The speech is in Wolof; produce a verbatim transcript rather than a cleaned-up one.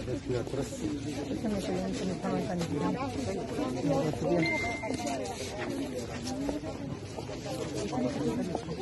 Respira atrás. Escúchame que ya se me estaban calificando. Ya subieron.